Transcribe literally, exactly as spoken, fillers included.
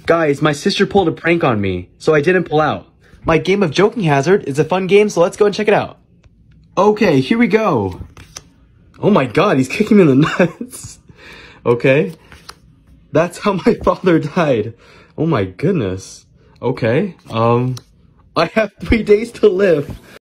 Guys, my sister pulled a prank on me, so I didn't pull out. My game of Joking Hazard is a fun game, so let's go and check it out. Okay, here we go. Oh my god, he's kicking me in the nuts. Okay. That's how my father died. Oh my goodness. Okay. Um, I have three days to live.